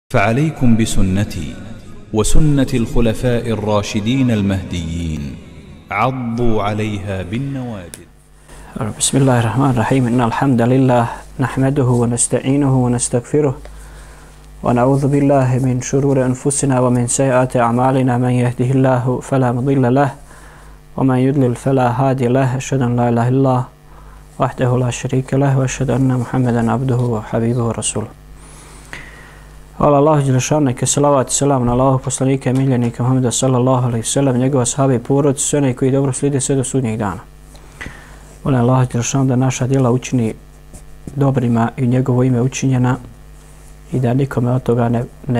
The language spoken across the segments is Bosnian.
فعليكم بسنتي وسنة الخلفاء الراشدين المهديين عضوا عليها بالنواجذ. بسم الله الرحمن الرحيم. إن الحمد لله نحمده ونستعينه ونستغفره ونعوذ بالله من شرور أنفسنا ومن سيئات أعمالنا. من يهده الله فلا مضل له ومن يضلل فلا هادي له. أشهد أن لا إله إلا الله وحده لا شريك له وأشهد أن محمدا عبده وحبيبه ورسوله. Hvala Allahu dželešanu, neka salavat i selam na Allahog poslanika i miljenika Muhameda sallallahu alejhi ve sellem, njegova ashabe i porodicu, sve one koji dobro slijede sve do sudnjeg dana. Molim Allahu dželešanu da naša djela učini dobrima i u njegovo ime učinjena i da nikome od toga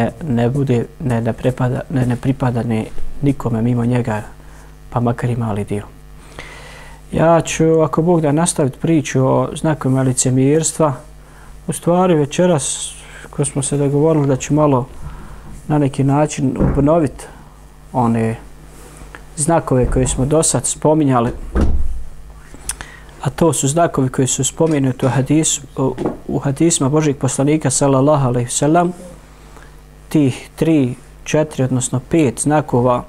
ne pripada nikome mimo njega, pa makar i mali dio. Ja ću, ako Bog da, nastaviti priču o znakovima licemjerstva. U stvari večeras ko smo se dogovorili da ću malo na neki način obnoviti one znakove koje smo do sad spominjali, a to su znakovi koji su spomenuti u hadisima Božijeg poslanika sallallahu alejhi ve sellem, tih 3, 4, odnosno 5 znakova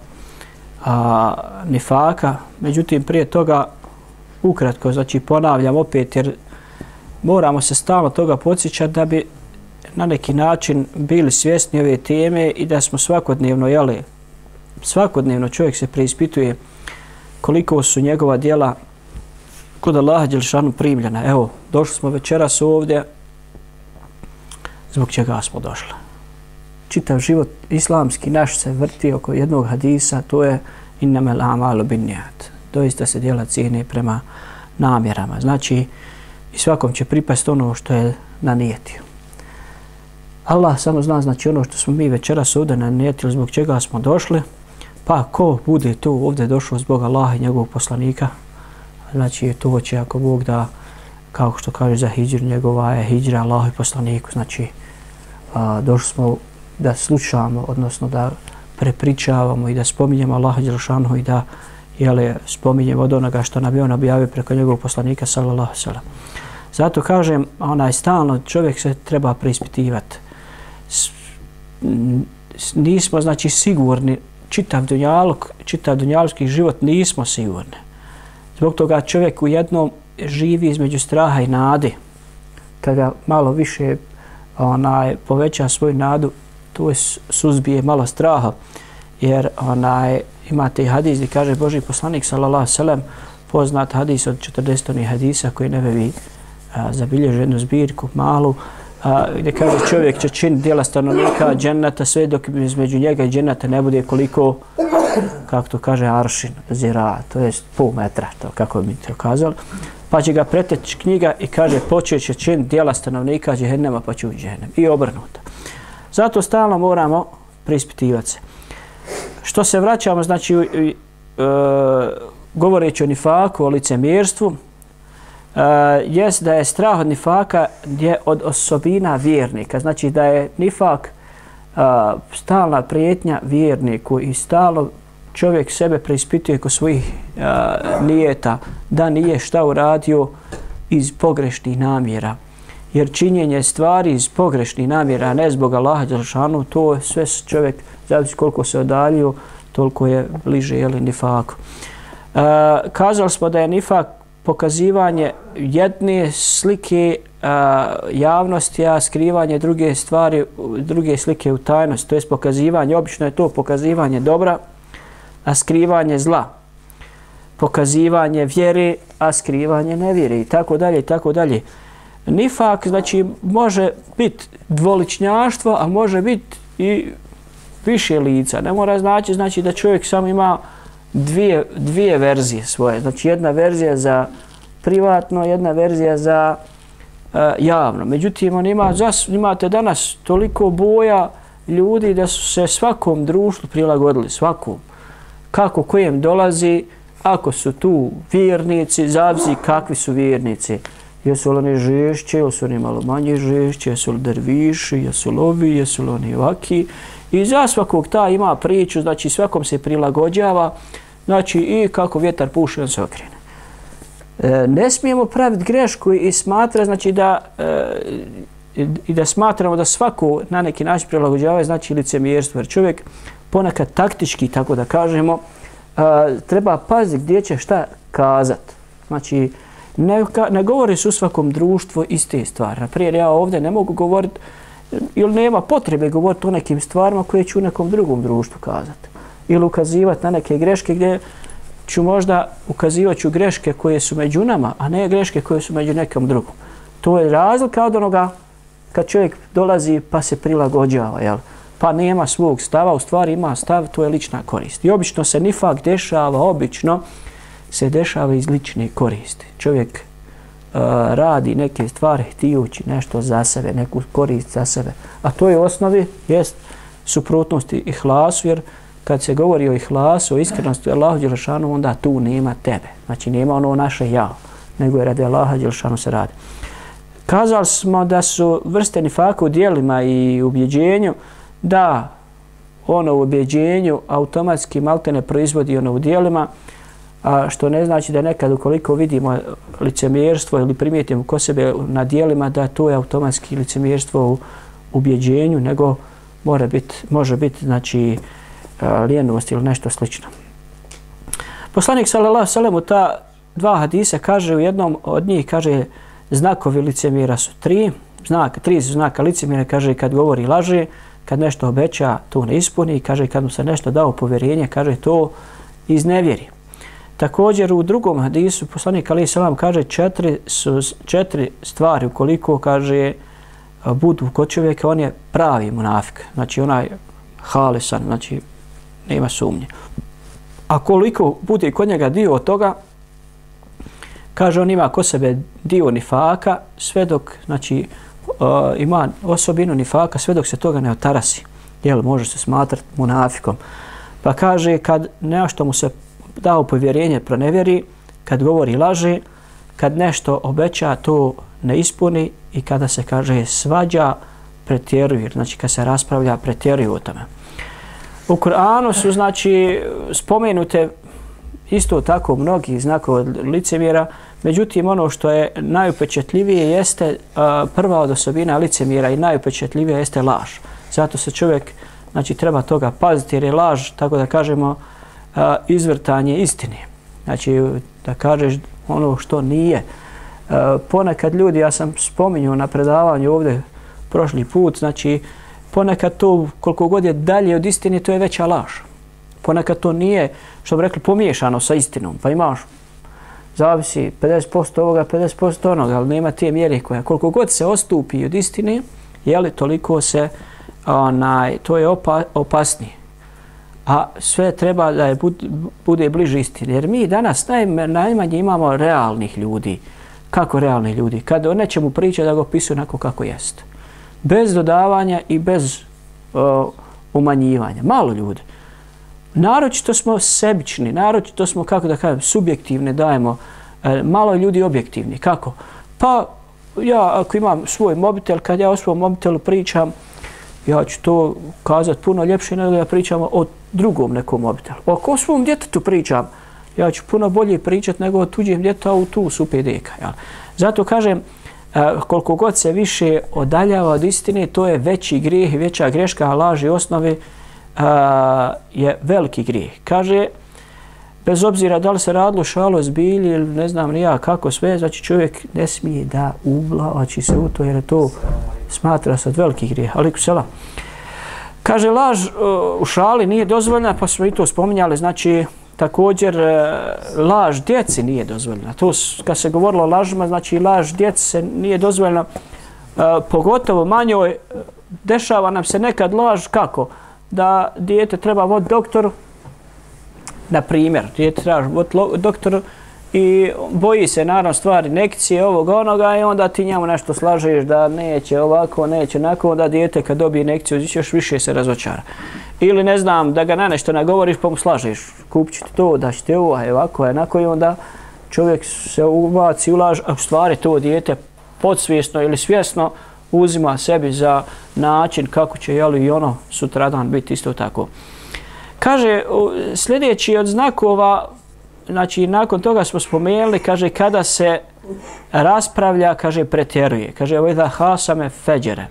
nifaka. Međutim, prije toga ukratko, znači ponavljam opet jer moramo se stalno toga podsjećati da bi na neki način bili svjesni ove teme i da smo svakodnevno čovjek se preispituje koliko su njegova djela kod Allaha dželešanu primljena. Evo, došli smo večeras ovdje, zbog čega smo došli. Čitav život islamski naš se vrti oko jednog hadisa, to je innamal a'malu binnijat. Doista se djela cijene prema namjerama. Znači, i svakom će pripasti ono što je nanijetio. Allah samo zna, znači ono što smo mi večeras ovdje nanijetili, zbog čega smo došli, pa ko bude tu ovdje došao zbog Allaha i njegovog poslanika, znači to će, ako Bog da, kao što kaže za hidžru, njegova je hidžra Allahu i poslaniku. Znači došli smo da slušamo, odnosno da prepričavamo i da spominjemo Allaha dželešanu i da spominjemo od onoga što nam je on objavio preko njegovog poslanika sallallahu alejhi ve sellem. Zato kažem, stalno čovjek se treba preispitivati. Nismo, znači, sigurni, čitav dunjalski život nismo sigurni. Zbog toga čovjek u jednom živi između straha i nade. Kada malo više poveća svoju nadu, to je suzbije malo straha. Jer imate hadis gdje kaže Božji poslanik sallallahu alejhi ve sellem, poznat hadis od 40 hadisa koji Nevevi zabilježi jednu zbirku malu, gdje kaže čovjek će činiti djela stanovnika dženneta sve dok između njega i dženneta ne bude koliko, kako to kaže, aršin zira, to je pol metra, to kako bi to kazali. Pa će ga preteći knjiga i kaže počet će činiti djela stanovnika džehennema pa će ući džehennem. I obrnuto. Zato stalno moramo preispitivati se. Što se vraćamo, znači, govoreći o nifaku, o licemjerstvu, jest da je strah od nifaka od osobina vjernika. Znači da je nifak stalna prijetnja vjerniku i stalno čovjek sebe preispituje kod svojih nijeta da nije šta uradio iz pogrešnih namjera. Jer činjenje stvari iz pogrešnih namjera, ne zbog Allaha dželešanu, to sve čovjek, zavisi koliko se odaljio, toliko je bliže nifaku. Kazali smo da je nifak pokazivanje jedne slike javnosti, a skrivanje druge slike u tajnosti. To je pokazivanje, obično je to pokazivanje dobra, a skrivanje zla. Pokazivanje vjere, a skrivanje nevjere i tako dalje i tako dalje. Nifak, znači, može biti dvoličnjaštvo, a može biti i više lica. Ne mora znači da čovjek samo ima dvije verzije svoje. Znači jedna verzija za privatno, jedna verzija za javno. Međutim, imate danas toliko boja ljudi da su se svakom društvu prilagodili, svakom. Kako kojem dolazi, ako su tu vjernici, zavisi kakvi su vjernici. Jesu li oni žešće, jesu li malo manje žešće, jesu li derviši, jesu li ovi, jesu li oni ovaki. I za svakog ta ima priču, znači svakom se prilagođava, znači i kako vjetar puše, on se okrene. Ne smijemo praviti grešku i smatrati, znači, da i da smatramo da svako na neki način prilagođava znači licemjerstvo. Jer čovjek ponekad taktički, tako da kažemo, treba paziti gdje će šta kazati. Znači, ne govori se u svakom društvu iste stvari. Naprijed, ja ovdje ne mogu govoriti ili nema potrebe govoriti o nekim stvarima koje ću u nekom drugom društvu kazati. Ili ukazivati na neke greške gdje ću možda ukazivati greške koje su među nama, a ne greške koje su među nekom drugom. To je razlika od onoga kad čovjek dolazi pa se prilagođava, jel? Pa nema svog stava, u stvari ima stav, to je lična korist. I obično se nifak dešava, se dešava iz lične koristi. Čovjek radi neke stvari htijući nešto za sebe, neku korist za sebe. A to je u osnovi jest suprotnosti ihlasu, jer kad se govori o ihlasu, o iskrenosti Allahu dželešanu, onda tu nema tebe. Znači nema ono naše ja, nego je radi Allaha dželešanu se radi. Kazali smo da su vrste nifaka u djelima i ubjeđenju, da ono u ubjeđenju automatski maltene proizvodi ono u djelima, a što ne znači da nekad ukoliko vidimo licemjerstvo ili primijetimo ko sebe na djelima, da to je automatski licemjerstvo u ubjeđenju, nego može biti znači lijenost ili nešto slično. Poslanik sallallahu alejhi ve sellem u ta dva hadisa kaže, u jednom od njih kaže znakovi licemjera su tri znaka licemjera, kaže kad govori laže, kad nešto obeća to ne ispuni, kaže kad mu se nešto dao povjerenje, kaže to iznevjeri. Također u drugom hadisu poslanik alejhi selam kaže četiri stvari ukoliko kaže budu kod čovjeka, on je pravi munafik, znači onaj halisan, znači nema sumnje. A koliko bude kod njega dio od toga, kaže on ima kod sebe dio nifaka, sve dok znači ima osobinu nifaka, sve dok se toga ne otarasi, jel može se smatrati munafikom. Pa kaže kad nešto mu se dao povjerenje pronevjeri, kad govori laže, kad nešto obeća to ne ispuni i kada se kaže svađa pretjeruje, znači kad se raspravlja pretjeruje o tome. U Kur'anu su znači spomenute isto tako mnogi znakovi licemjera, međutim ono što je najupečatljivije jeste prva od osobina licemjera i najupečatljivije jeste laž. Zato se čovjek znači treba toga paziti jer je laž, tako da kažemo, izvrtanje istine. Znači da kažeš ono što nije. Ponekad ljudi, ja sam spominjao na predavanju ovdje prošli put, znači ponekad to koliko god je dalje od istine, to je veća laž. Ponekad to nije, što bi rekli, pomiješano sa istinom. Pa imaš, zavisi 50% ovoga, 50% onoga, ali nema te mjere koja. Koliko god se ostupi od istine, jeli, toliko se, to je opasnije. A sve treba da je bude bliže istine. Jer mi danas najmanje imamo realnih ljudi. Kako realnih ljudi? Kad o nečemu priča da ga opisuje onako kako jeste. Bez dodavanja i bez umanjivanja. Malo ljudi. Naročito smo sebični, naročito smo, kako da kažem, subjektivni dajemo. Malo ljudi objektivni. Kako? Pa ja ako imam svoj mobitel, kad ja o svom mobitelu pričam, ja ću to kazati puno ljepše nego da pričamo o drugom nekom mobitelu. Ako o svom djetetu pričam, ja ću puno bolje pričati nego o tuđem djetetu, tu su pedeka. Ja. Zato kažem, koliko god se više odaljava od istine, to je veći grijeh i veća greška, a laži osnove je veliki grijeh. Kaže, bez obzira da li se radilo šalo zbilji ili ne znam nija kako sve, znači čovjek ne smije da uvlači se u to jer je to smatra se od velikih grijeha. Aliku selam. Kaže, laž u šali nije dozvoljena, pa smo i to spominjali, znači također laž djeci nije dozvoljena. To kad se govorilo o lažima, znači laž djeci se nije dozvoljena, pogotovo manjoj. Dešava nam se nekad laž kako? Da dijete treba voditi doktoru, na primjer, dijete treba voditi doktoru i boji se naravno stvari injekcije ovog onoga i onda ti njemu nešto slažeš da neće ovako, neće onako, onda dijete kad dobije injekciju još više se razočara. Ili ne znam, da ga na nešto nagovoriš pa mu slažeš, kupit ću ti to, da će ti ovo, ovako, onako i onda čovjek se ubaci u laž, a u stvari to dijete podsvjesno ili svjesno uzima sebi za način kako će jeli, i ono sutradan biti isto tako. Kaže, sljedeći od znakova, znači nakon toga smo spomenuli, kaže kada se raspravlja, kaže, pretjeruje. Kaže, وَإِذَا حَاسَمَ فَجَرَ.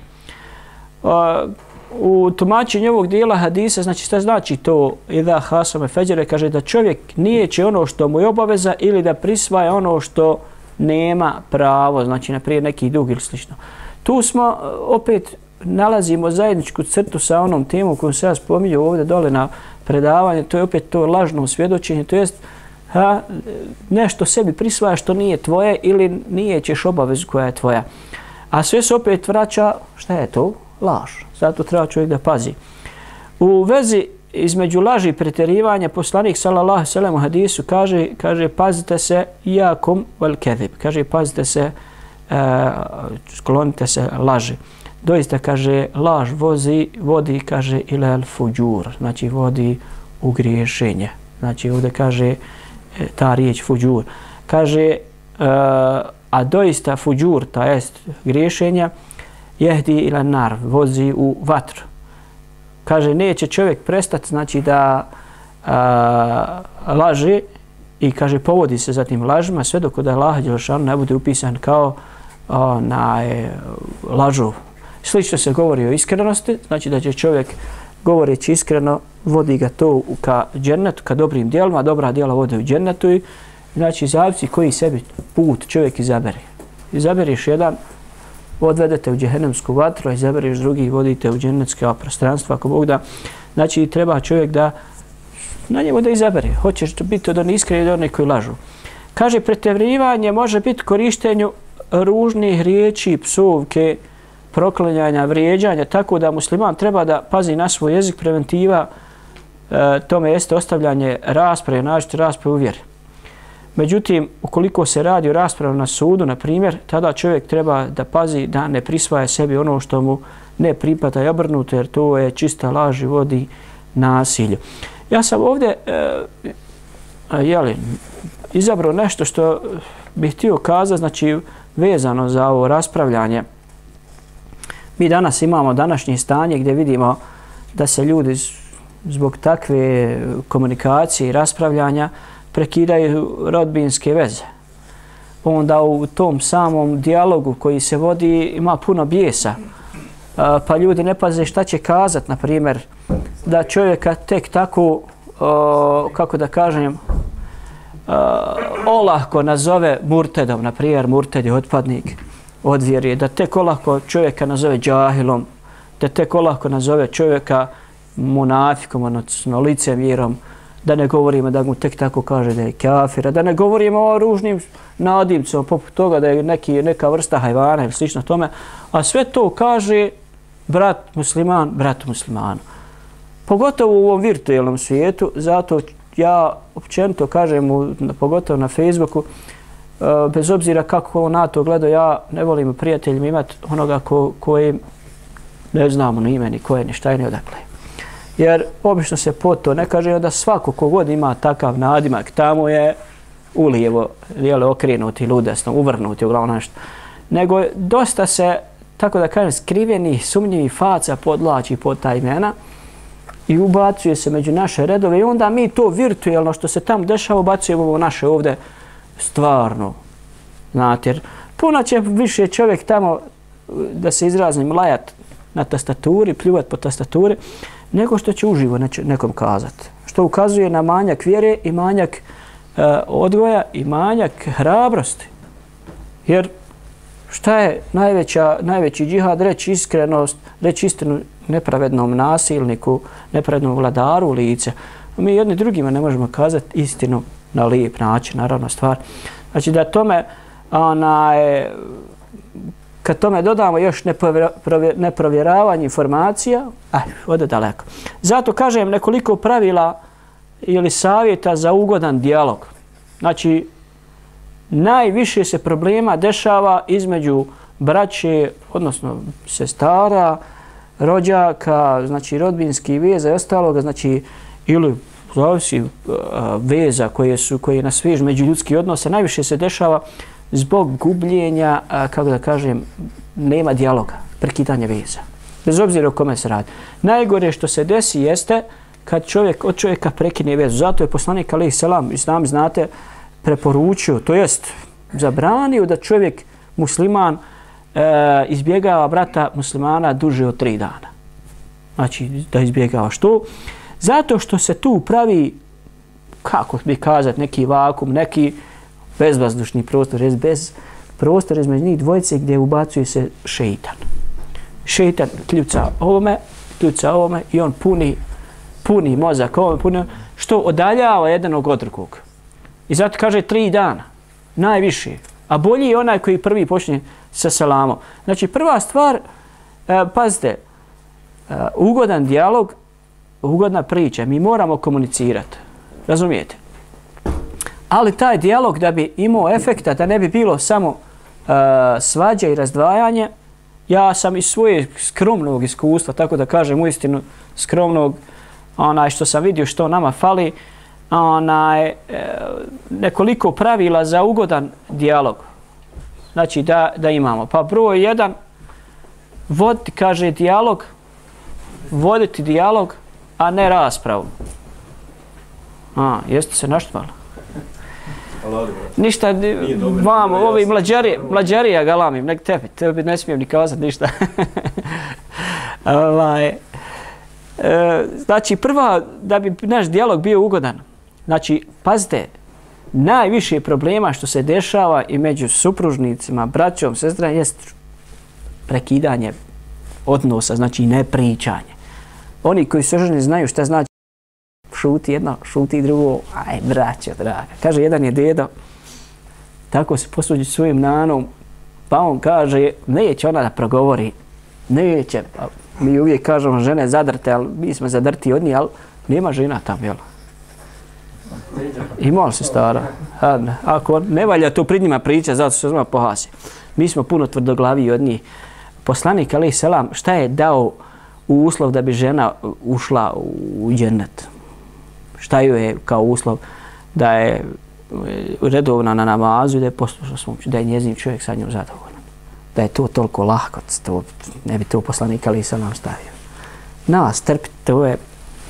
U tumačenju ovog dijela hadisa, znači šta znači to إِذَا حَاسَمَ فَجَرَ, kaže da čovjek nijeće ono što mu je obaveza ili da prisvaja ono što nema pravo, znači naprijed neki dug ili slično. Tu smo opet nalazimo zajedničku crtu sa onom temom koju se ja spominju ovdje dole na predavanje, to je opet to lažno svjedočenje, to jest nešto sebi prisvaja što nije tvoje ili nije ćeš obavezu koja je tvoja. A sve se opet vraća, šta je to? Laž. Zato treba čovjek da pazi. U vezi između laži i pretjerivanja poslanik sallallahu alejhi ve sellem u hadisu kaže pazite se iyakum wal kadhib. Kaže pazite se, sklonite se laži. Doista kaže laž vodi kaže ilal fujur, znači vodi u griješenje. Znači ovdje kaže ta riječ fujur. Kaže a doista fujur, ta jest griješenja, jehdi ila nar, vozi u vatru. Kaže, neće čovjek prestati, znači da laže i kaže, povodi se za tim lažima sve dok da Allah dželešanu ne bude upisan kao lažov. Slično se govori o iskrenosti, znači da će čovjek govoreći iskreno vodi ga to ka džennetu, ka dobrim djelima, dobra djela vode u džennetu i znači zavisi koji sebi put čovjek izabere. Izaberiš jedan, odvedete u džehennemsku vatru, izaberiš drugi, vodite u džennetska prostranstva, ako Bog da. Znači treba čovjek da na njemu da izabere. Hoćeš biti od onih iskreni do onih koji lažu. Kaže, pretjerivanje može biti korištenju ružnih riječi, psovke, proklinjanja, vrijeđanja, tako da musliman treba da pazi na svoj jezik. Preventiva tome jeste ostavljanje rasprave, nađete rasprave u vjeri. Međutim, ukoliko se radi o raspravi na sudu, na primjer, tada čovjek treba da pazi da ne prisvaja sebi ono što mu ne pripada i obrnuto, jer to je čista laž i vodi nasilju. Ja sam ovdje izabrao nešto što bih htio kazati, znači vezano za ovo raspravljanje. Mi danas imamo današnje stanje gdje vidimo da se ljudi zbog takve komunikacije i raspravljanja prekidaju rodbinske veze. Onda u tom samom dijalogu koji se vodi ima puno bijesa. Pa ljudi ne paze šta će kazat, na primjer, da čovjeka tek tako, kako da kažem, olahko nazove murtedom, na primjer, murted je otpadnik od vjere, da tek olahko čovjeka nazove džahilom, da tek olahko nazove čovjeka munafikom, odnosno licemjerom, da ne govorimo da mu tek tako kaže da je kafir, da ne govorimo o ružnim nadimcima, poput toga da je neka vrsta hajvana ili slično tome, a sve to kaže brat musliman bratu muslimanu. Pogotovo u ovom virtualnom svijetu, zato ja općenito kažem, pogotovo na Facebooku, bez obzira kako na to gleda, ja ne volim prijateljima imati onoga koji ne znamo ni ime, ni koje, ni šta, ni odakle. Jer obično se po to ne kaže da svako kogod ima takav nadimak tamo je ulijevo, okrenuti, ludesno, uvrnuti, uglavnom nešto. Nego dosta se, tako da kažem, skrivenih, sumnjivih faca podlači pod ta imena i ubacuje se među naše redove i onda mi to virtualno što se tamo dešava ubacujemo u naše ovdje stvarno. Znate, jer puno će više čovjek tamo, da se izrazim, lajat na tastaturi, pljuvat po tastaturi, nego što će uživo nekom kazati. Što ukazuje na manjak vjere i manjak odgoja i manjak hrabrosti. Jer šta je najveći džihad? Reći iskrenost, reći istinu nepravednom nasilniku, nepravednom vladaru u lice. Mi jedni drugima ne možemo kazati istinu na lijep način, naravno stvar. Znači da tome, kad tome dodamo još neprovjeravanje informacija, ode daleko. Zato kažem nekoliko pravila ili savjeta za ugodan dijalog. Znači, najviše se problema dešava između braće, odnosno sestara, rođaka, znači rodbinski veza i ostaloga, znači ili zavisi veza koje nas vežu među ljudski odnose, najviše se dešava zbog gubljenja, kako da kažem, nema dijaloga, prekidanja veza. Bez obzira o kome se radi. Najgore što se desi jeste kad od čovjeka prekine vezu. Zato je poslanik alejhi selam, i sami znate, preporučio, to jest zabranio da čovjek musliman izbjegava brata muslimana duže od 3 dana. Znači da izbjegava. Što? Zato što se tu pravi, kako bi kazati, neki vakum, neki bezvazdušni prostor, bez prostor između njih dvojice gdje ubacuje se šeitan. Šeitan kljuca ovome i on puni mozak ovome, što odaljava jednog od drugog. I zato kaže 3 dana, najviše. A bolji je onaj koji prvi počne sa salamom. Znači prva stvar, pazite, ugodan dijalog, ugodna priča, mi moramo komunicirati. Razumijete? Ali taj dijalog da bi imao efekta, da ne bi bilo samo svađa i razdvajanje, ja sam iz svoje skromnog iskustva, tako da kažem uistinu skromnog, što sam vidio što nama fali, nekoliko pravila za ugodan dijalog. Znači da imamo. Pa broj 1, voditi, kaže, voditi dijalog, a ne raspravu. Jeste se naštvali? Ništa, vam, ovi mlađarija galamim, nek tebi ne smijem ni kazati ništa. Znači, prva, da bi naš dijalog bio ugodan, znači, pazite, najviše problema što se dešava i među supružnicima, braćom, sestrama, jest prekidanje odnosa, znači nepričanje. Oni koji su oženi znaju šta znači šuti jedno, šuti drugo, aj braćo draga. Kaže, jedan je dedo, tako se posuđi svojim nanom, pa on kaže, neće ona da progovori, neće. Pa mi uvijek kažemo, žene zadrte, ali mi smo zadrti od njih, ali nema žena tam, jel? Imala se stara. Ako ne valja to pred njima priča, zato se zna pohasi. Mi smo puno tvrdoglaviji od njih. Poslanik alejhi selam šta je dao u uslov da bi žena ušla u džennet? Šta joj je kao uslov da je redovna na namazu i da je poslušna svom, da je njezin čovjek sa njom zadovoljan. Da je to toliko lahko, ne bi to poslanik alejhi selam stavio. Nas trpiti, to je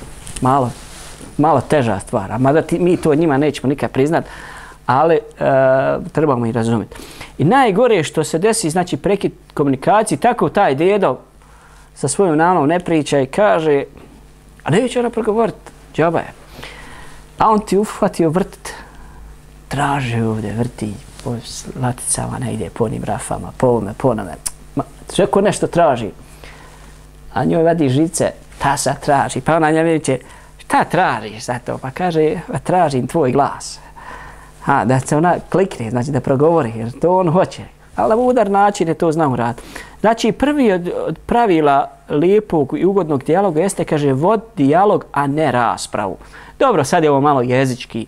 malo teža stvar, a mada mi to njima nećemo nikad priznat, ali trebamo i razumjeti. I najgore što se desi, znači prekid komunikacije, tako taj dedo sa svojom nanom ne priča i kaže, a neće ona progovoriti, džaba je. A on ti uhvatio vrt, traži ovdje, vrti po laticama, ne ide po onim rafama, po ovome, po onome. Čeko nešto traži, a njoj vadi žice, ta sad traži, pa ona njoj će, šta tražiš za to? Pa kaže, tražim tvoj glas. Da se ona klikne, znači da progovori, jer to on hoće. Ali na udar način je to znao raditi. Znači, prvi od pravila lijepog i ugodnog dijaloga jeste, kaže, vod dijalog, a ne raspravu. Dobro, sad je ovo malo jezički,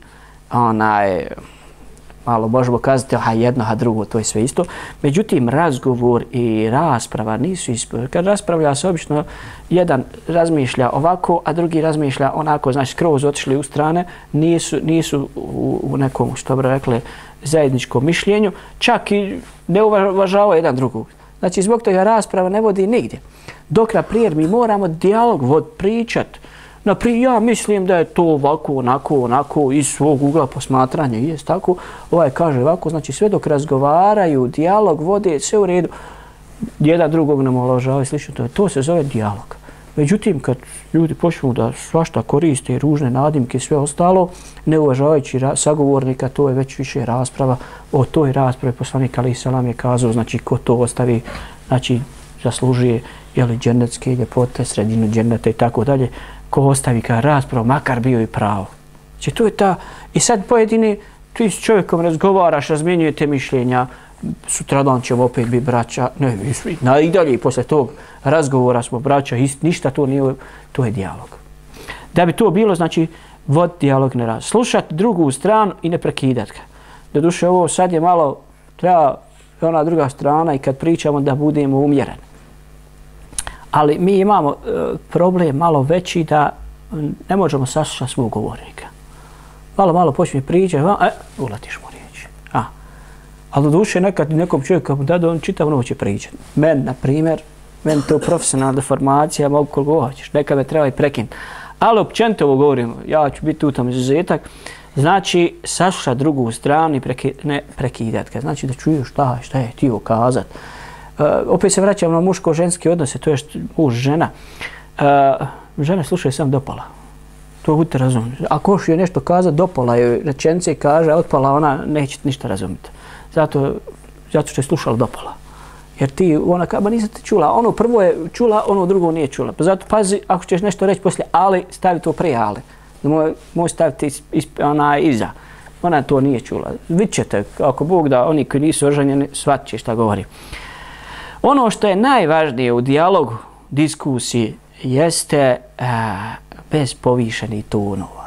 malo možemo kazati, jedno, a drugo, to je sve isto. Međutim, razgovor i rasprava nisu isto. Kad raspravlja se, obično jedan razmišlja ovako, a drugi razmišlja onako, znači skroz otišli u strane, nisu u nekom, što bi rekli, zajedničkom mišljenju, čak i ne uvažavaju jedan drugog. Znači, zbog toga rasprava ne vodi nigdje. Dok, na primjer, mi moramo dijalog pričat. Ja mislim da je to ovako, onako, iz svog ugla posmatranja, jest tako. Ovaj kaže ovako, znači sve dok razgovaraju, dijalog vode, sve u redu, jedan drugog ne omalovažavaju i slično. To se zove dijalog. Međutim, kad ljudi počnu da svašta koriste, ružne nadimke i sve ostalo, ne uvažavajući sagovornika, to je već više rasprava. O toj raspravi poslanik alejhi selam je kazao, znači ko to ostavi, znači zaslužuje džennetske ljepote, sredinu dženneta i tako dalje. Ko ostavi kao raspravu, makar bio i pravo. Znači to je ta, i sad pojedini, ti s čovjekom razgovaraš, razmjenjujete mišljenja, sutradan ćemo opet biti braća, ne, i dalje poslije tog razgovora smo braća, ništa to nije, to je dijalog. Da bi to bilo, znači, vod dijalog ne raz. Slušati drugu stranu i ne prekidat ga. Doduše ovo sad je malo, treba ona druga strana i kad pričamo da budemo umjereni. Ali mi imamo problem malo veći da ne možemo saslušati svog govornika. Malo počne pričati, ulatiš mu riječi. Ali do duše nekad nekom čovjeku da on čitav noć će pričati. Na primjer, meni to profesionalna deformacija, mogu koliko hoćeš, neka me treba i prekinuti. Ali općenito ovo govorim, ja ću biti u tom izuzetak. Znači, saslušati drugu stranu i ne prekidati. Znači da čuju šta je htio kazat. Opet se vraćam na muško-ženski odnose, to je muž-žena. Žene slušaju sam dopala. To budite razumjeti. Ako još je nešto kazat, dopala joj rečenice i kaže, otpala ona, neće ništa razumjeti. Zato što je slušala dopala. Jer ti, ona kao, nisam te čula. Ono prvo je čula, ono drugo nije čula. Pa zato pazi, ako ćeš nešto reći poslije ali, stavi to prije ali. Moj staviti iza. Ona to nije čula. Vidjet ćete, ako Bog da, oni koji nisu oženjeni, shvatit će šta govori. Ono što je najvažnije u dijalogu, diskusiji, jeste bez povišenih tonova.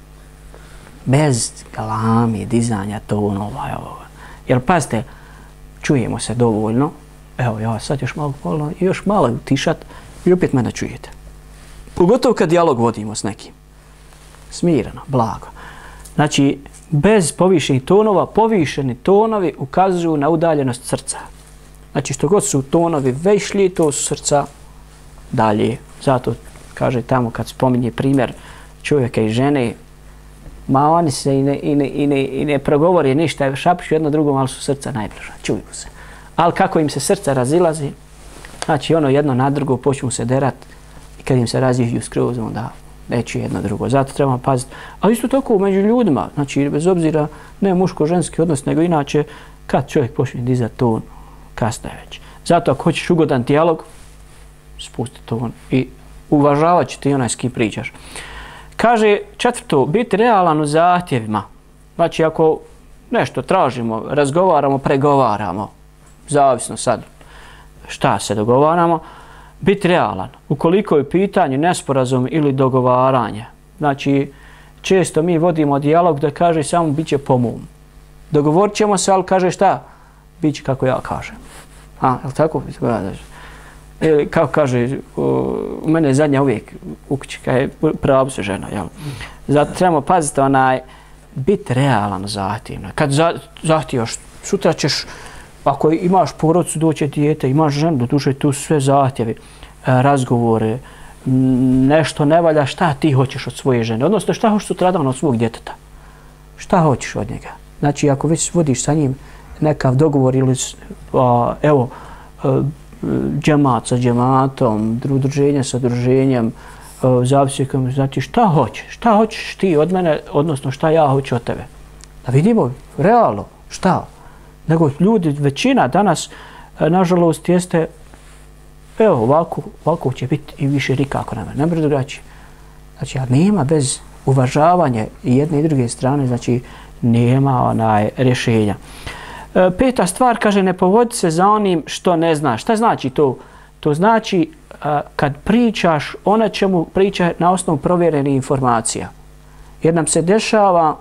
Bez galami, dizanja tonova. Jer pazite, čujemo se dovoljno. Evo, ja sad još malo utišat i opet mene čujete. Pogotovo kad dijalog vodimo s nekim. Smireno, blago. Znači, bez povišenih tonova, povišeni tonovi ukazuju na udaljenost srca. Znači, što god su tonovi vešlji, to su srca dalje. Zato kaže tamo kad spominje primjer čovjeka i žene, ma oni se i ne progovori ništa, šapišu jedno drugom, ali su srca najbliža, čuju se. Ali kako im se srca razilazi, znači ono jedno na drugo počnu se derat i kad im se raziđu skroz, onda neće jedno drugo. Zato trebamo paziti. Ali isto tako među ljudima, znači bez obzira ne muško-ženski odnos, nego inače kad čovjek počne dizati ton, kasno je već. Zato ako hoćeš ugodan dijalog, spusti ton i uvažavat će ti onaj s kim pričaš. Kaže četvrto, biti realan u zahtjevima. Znači ako nešto tražimo, razgovaramo, pregovaramo, zavisno sad šta se dogovaramo, biti realan. Ukoliko je u pitanju nesporazum ili dogovaranje, znači često mi vodimo dijalog da kaže samo bit će po mom. Dogovorit ćemo se, ali kaže šta? Biće kako ja kažem. Je li tako? Ili kako kaže, u mene je zadnja uvijek u kući, kad je pravo se žena. Jel? Zato trebamo paziti biti realan zahtjevno. Kad zahtijevaš, sutra ćeš, ako imaš porodcu, doće dijete, imaš ženu, doduše tu sve zahtjevi, razgovore, nešto ne valja, šta ti hoćeš od svoje žene, odnosno šta hoćeš sutradan od svog djeteta. Šta hoćeš od njega? Znači, ako već vodiš sa njim nekav dogovor ili evo, džemat sa džematom, udruženje sa udruženjem, zavisnikom, znači šta hoćeš? Šta hoćeš ti od mene, odnosno šta ja hoću od tebe? Da vidimo realno šta. Nego ljudi, većina danas, nažalost, jeste evo, ovako će biti i više nikako nema. Ne može drugačije. Znači, nema bez uvažavanja i jedne i druge strane, znači, nema rješenja. Peta stvar, kaže, ne povodi se za onim što ne znaš. Šta znači to? To znači kad pričaš o nečemu, priča na osnovu provjerenih informacija. Jer nam se dešava,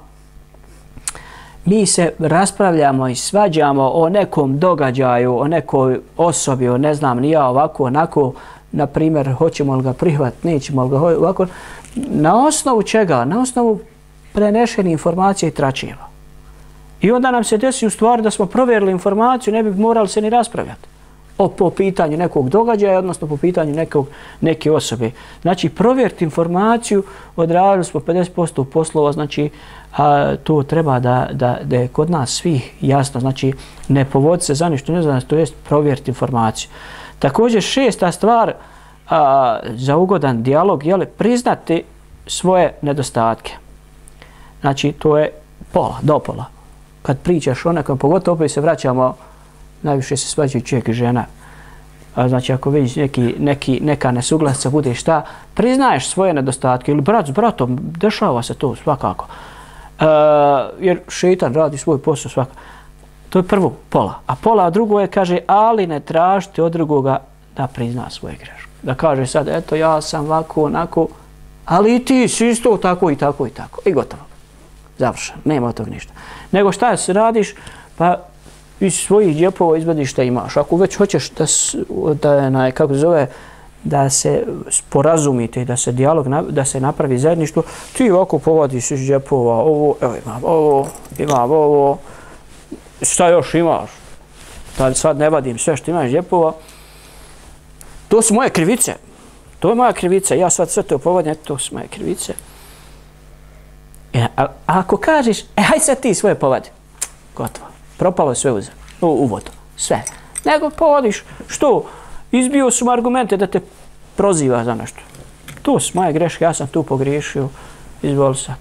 mi se raspravljamo i svađamo o nekom događaju, o nekoj osobi, o ne znam, ni ja ovako, onako, na primjer, hoćemo li ga prihvatiti, nećemo li ga ovako. Na osnovu čega? Na osnovu prenešenih informacija i tračeva. I onda nam se desi u stvari da smo provjerili informaciju, ne bi morali se ni raspravljati po pitanju nekog događaja, odnosno po pitanju neke osobe. Znači, provjeriti informaciju, odradili smo 50% poslova, znači, to treba da je kod nas svih jasno. Znači, ne povodi se za ništa, ne znam, to jest provjeriti informaciju. Također, šesta stvar za ugodan dijalog je priznati svoje nedostatke. Znači, to je pola, do pola. Kad pričaš o nekom, pogotovo opet se vraćamo, najviše se svađaju čovjek i žena. Znači, ako vidiš neka nesuglasica bude šta, priznaješ svoje nedostatke ili brat s bratom, dešava se to svakako. Jer šeitan radi svoj posao svakako. To je prvo, pola. A pola drugo je, kaže, ali ne tražite od drugoga da prizna svoje greške. Da kaže sad, eto, ja sam ovako, onako, ali i ti si isto tako i tako i tako. I gotovo. Završeno. Nema od tog ništa. Nego šta se radiš? Pa iz svojih džepova izvadiš šta imaš. Ako već hoćeš da se sporazumite i da se dijalog, da se napravi zajedništvo, ti ovako povadiš iz džepova, ovo, evo imam ovo, šta još imaš? Da sad ne vadim sve što imaš džepova. To su moje krivice. To je moja krivica. Ja sad sve to povadim, to su moje krivice. A ako kažeš, haj sad ti svoje povadi, gotovo, propalo je sve u vodu, sve. Nego povadiš, što? Izbio su argumente da te proziva za nešto. To su moje greške, ja sam tu pogriješio, izvoli sad.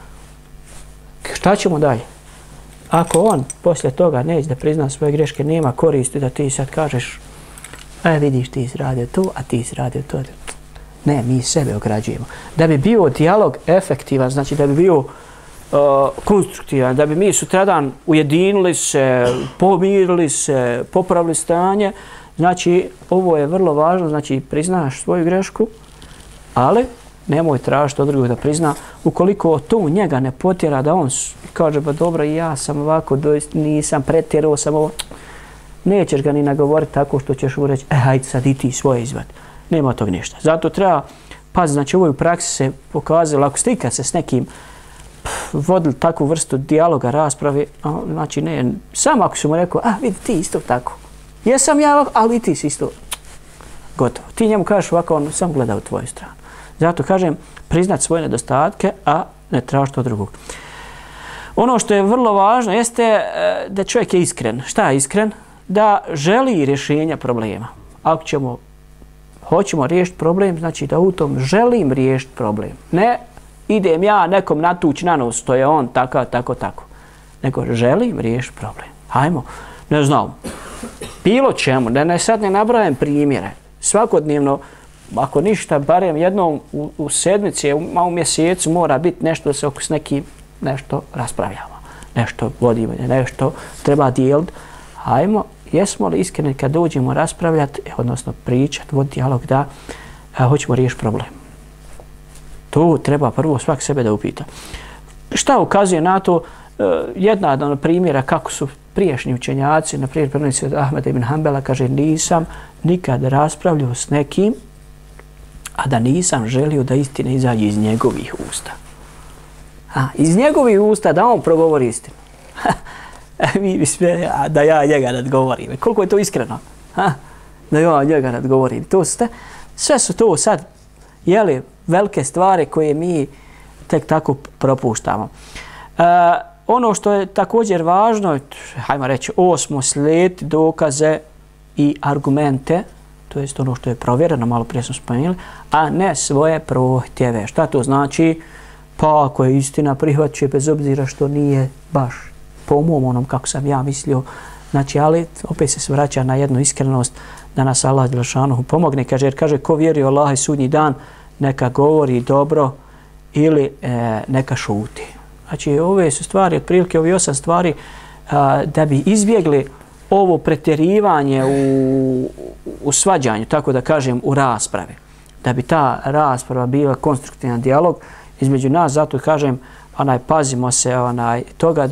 Šta ćemo dalje? Ako on poslije toga neće da prizna svoje greške, nema koristi da ti sad kažeš vidiš ti si radio to, a ti si radio to. Ne, mi sebe ograđujemo. Da bi bio dijalog efektivan, znači da bi bio konstruktivan, da bi mi sutradan ujedinili se, pomirili se, popravili stanje, znači ovo je vrlo važno, znači priznaš svoju grešku, ali nemoj tražiti od drugog da prizna. Ukoliko to njega ne potjera da on kaže ba dobro ja sam ovako, nisam pretjerao sam ovo, nećeš ga ni nagovoriti tako što ćeš mu reći hajde sad i ti svoje izvadi. Nema tog ništa. Zato treba paziti, znači ovo u praksi se pokazalo, ako ste ikad se s nekim vodili takvu vrstu dijaloga, rasprave, znači ne, samo ako su mu rekao, vidi ti isto tako. Jesam ja ovako, ali ti si isto. Gotovo. Ti njemu kažeš ovako, on sam gleda u tvoju stranu. Zato kažem, priznat svoje nedostatke, a ne tražiti od drugog. Ono što je vrlo važno jeste da čovjek je iskren. Šta je iskren? Da želi rješenja problema. Ako hoćemo riješiti problem, znači da u tom želim riješiti problem. Ne idem ja nekom natući na nos, to je on takav, tako. Nego želim riješiti problem. Hajmo, ne znam, bilo čemu, da sad ne nabrajam primjere. Svakodnevno, ako ništa, barem jednom u sedmici, u mjesecu mora biti nešto da se oko s nekim nešto raspravljamo. Nešto vodimo, nešto treba dijeliti. Hajmo, jesmo li iskreni kad dođemo raspravljati, odnosno pričati, voditi dijalog da hoćemo riješiti problem. To treba prvo svak sebe da upita. Šta ukazuje na to? Jedna od primjera kako su prijašnji učenjaci, na primjer prenosi od Ahmeda ibn Hanbala, kaže nisam nikad raspravljao s nekim, a da nisam želio da istina izađe iz njegovih usta. Iz njegovih usta da on progovori istinu. Mi bi sve, da ja njega nadgovorim. Koliko je to iskreno? Da ja njega nadgovorim. Sve su to sad velike stvari koje mi tek tako propuštamo. Ono što je također važno, hajmo reći, osmo, slijediti dokaze i argumente, to jest ono što je provjereno, malo prije smo spomenuli, a ne svoje prohtjeve. Šta to znači? Pa ako je istina prihvaćuje bez obzira što nije baš po mom onom kako sam ja mislio. Znači, ali opet se vraća na jednu iskrenost da nas Allah dželešanohu pomogne. Jer kaže ko vjeruje u Allaha i sudnji dan neka govori dobro ili neka šuti. Znači, ove su stvari, otprilike ovi 8 stvari da bi izbjegli ovo pretjerivanje u svađanju, tako da kažem, u raspravi. Da bi ta rasprava bila konstruktivan dijalog između nas, zato kažem, pazimo se toga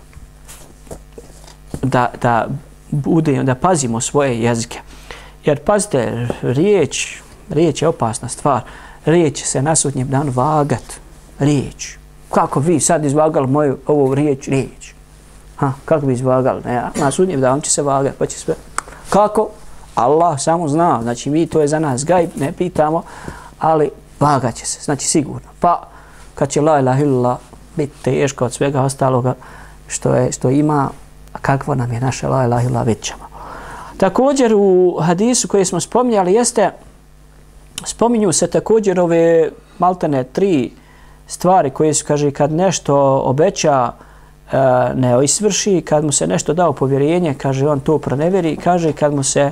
da pazimo svoje jezike. Jer pazite, riječ je opasna stvar. Riječ se na sudnjem danu vagat. Riječ. Kako vi sad izvagali moju ovu riječ? Kako bi izvagali? Na sudnjem danu će se vagati, pa će sve. Kako? Allah samo zna. Znači mi to je za nas gajb, ne pitamo, ali vagat će se, znači sigurno. Pa kad će la ilaha illallah biti teško od svega ostaloga što ima, kakva nam je naša la ilaha illallah, već ćemo. Također u hadisu koji smo spominjali spominju se također ove maltene 3 stvari koje su, kaže, kad nešto obeća ne isvrši, kad mu se nešto dao povjerenje, kaže, on to pronevjeri, kaže, kad mu se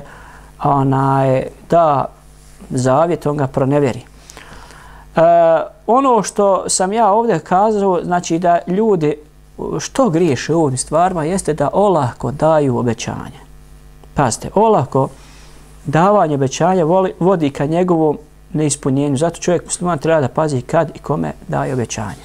da zavjet, on ga pronevjeri. Ono što sam ja ovdje kazao, znači da ljudi što griješe u ovim stvarima jeste da olako daju obećanje. Pazite, olako davanje obećanja vodi ka njegovom neispunjenju. Zato čovjek musliman treba da pazi kad i kome daje obećanje.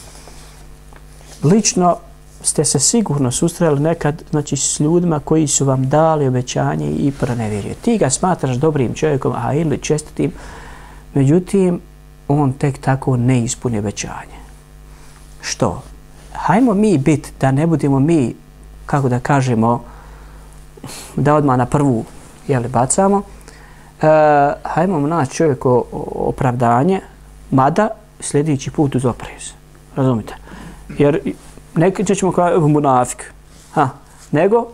Lično ste se sigurno susreli nekad, znači, s ljudima koji su vam dali obećanje i pronevjerio. Ti ga smatraš dobrim čovjekom, ili čestitim, međutim, on tek tako ne ispuni obećanje. Što? Hajmo mi biti, da ne budemo mi, kako da kažemo, da odmah na prvu bacamo, hajmo naći čovjeku opravdanje, mada sljedeći put uz oprez. razumite? Jer neki ćemo kao munafik. Nego,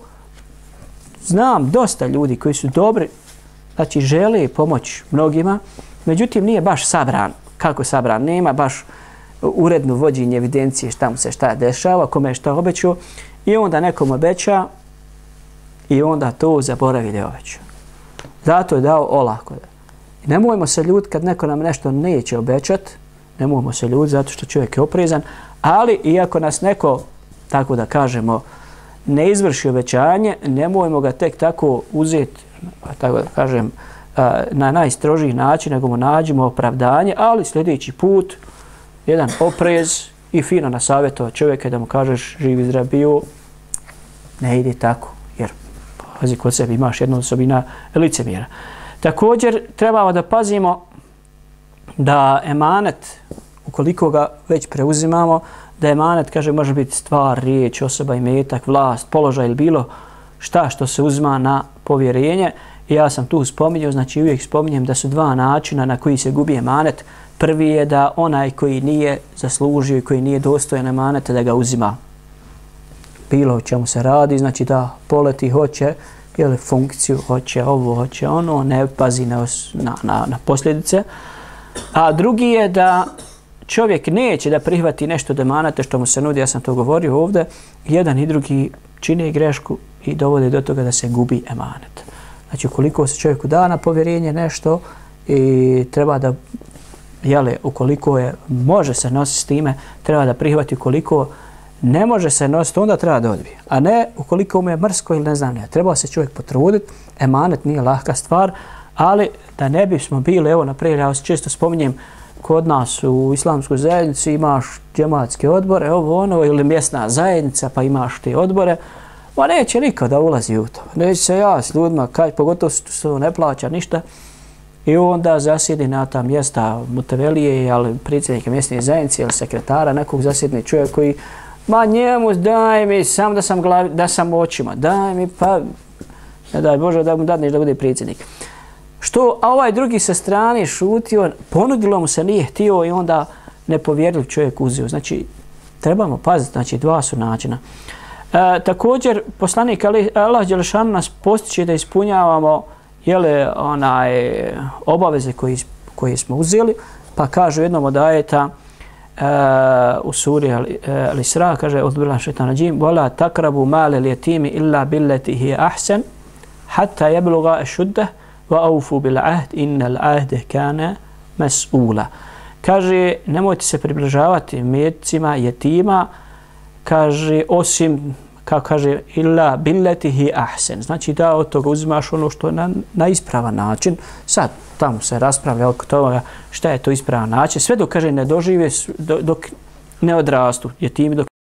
znam dosta ljudi koji su dobri, znači žele pomoći mnogima, međutim nije baš sabran. Kako sabran? Nema baš uredno vođenje evidencije šta mu se šta dešava, kome je šta obećao i onda nekom obeća i onda to zaboravi da je obećao. Zato je dao olako. Nemojmo se ljuditi kad neko nam nešto neće obećati, nemojmo se ljuditi zato što čovjek je oprezan, ali iako nas neko, tako da kažemo, ne izvrši obećanje, nemojmo ga tek tako uzeti, tako da kažem, na najstrožiji način, nego mu nađemo opravdanje, ali sljedeći put jedan oprez i fino nasavjetovati čovjeka da mu kažeš živi zdrav bio, ne ide tako, jer pazi kod sebe imaš jednu osobina licemjera. Također trebamo da pazimo da emanet, ukoliko ga već preuzimamo, da emanet, kaže, može biti stvar, riječ, osoba, imetak, vlast, položaj ili bilo šta što se uzima na povjerenje. I ja sam tu spominjao, znači uvijek spominjem da su dva načina na koji se gubi emanet. Prvi je da onaj koji nije zaslužio i koji nije dostojan emaneta da ga uzima. Bilo o čemu se radi, znači da poleti, hoće, ili funkciju, hoće ovo, hoće ono, ne pazi na posljedice. A drugi je da čovjek neće da prihvati nešto od emaneta što mu se nudi, ja sam to govorio ovdje, jedan i drugi čine grešku i dovode do toga da se gubi emanet. Znači, ukoliko se čovjeku da na povjerenje nešto i treba da, ukoliko može se nositi s time, treba da prihvati, ukoliko ne može se nositi, onda treba da odbije. A ne ukoliko mu je mrsko ili ne znam ne. Treba se čovjek potruditi, emanet nije lahka stvar, ali da ne bismo bili, evo naprijed, ja često spominjem, kod nas u islamskoj zajednici imaš džematske odbore, ili mjesna zajednica, pa imaš te odbore, ma neće niko da ulazi u to. Neće se ja s ljudima, pogotovo što ne plaća ništa, i onda zasjedi na ta mjesta mutevelije, ali predsjednika mjesne zajednice ili sekretara, nekog zasjedni čovjek koji, ma njemu daj mi, sam da sam očima, daj mi, pa ne daj Bože da mu dadneš da bude predsjednik. A ovaj drugi sa strane šutio, ponudilo mu se, nije htio i onda nepovjerljiv čovjek uzeo. Znači, trebamo paziti, znači dva su načina. Također, poslanik Allah dželešanu nas postiče da ispunjavamo obaveze koje smo uzeli, pa kaže u jednom od ajeta u suri Al-Isra, kaže odbila šeitan rajim, wala takrabu male al-yatimi illa billati hiya ahsan hatta yablugha ashuddah wa awfu bil ahd innal ahda kana mas'ula. Kaže, nemojte se približavati metcima jetima, kaže, osim, kako kaže, illa billetihi ahsen. Znači da od toga uzimaš ono što je na ispravan način. Sad, tamo se raspravlja oko toga šta je to ispravan način. Sve dok, kaže, ne dožive, dok ne odrastu jetimi, dok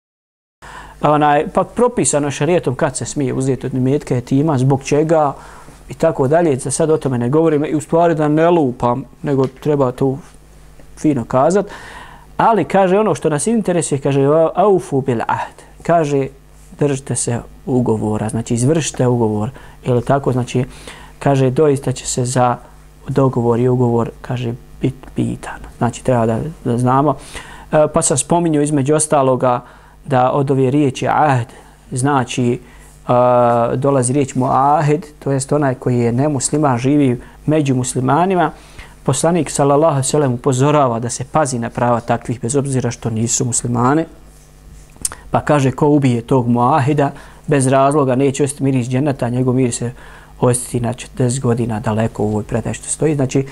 pa propisano šerijetom kad se smije uzeti od imetka jetima, zbog čega i tako dalje. Sad o tome ne govorim i u stvari da ne lupam, nego treba to fino kazat. Ali, kaže, ono što nas interesuje, kaže, aufu bil ahd. Kaže, držite se ugovora, znači izvršite ugovor. Ili tako, znači, kaže, doista će se za dogovor i ugovor, kaže, biti pitan. Znači, treba da znamo. Pa sam spominjao između ostaloga da od ove riječi ahd, znači, dolazi riječ muahid, to jest onaj koji je nemusliman, živi među muslimanima. Poslanik sallallahu alejhi ve sellem upozorava da se pazi na prava takvih bez obzira što nisu muslimani. Pa kaže, ko ubije tog muahida bez razloga neće ostati miris dženeta, njegov miris se ostati na 40 godina daleko u ovoj predaji što stoji. Znači,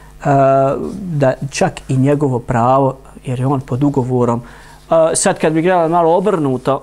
da čak i njegovo pravo, jer je on pod ugovorom. Sad kad bi gledali malo obrnuto,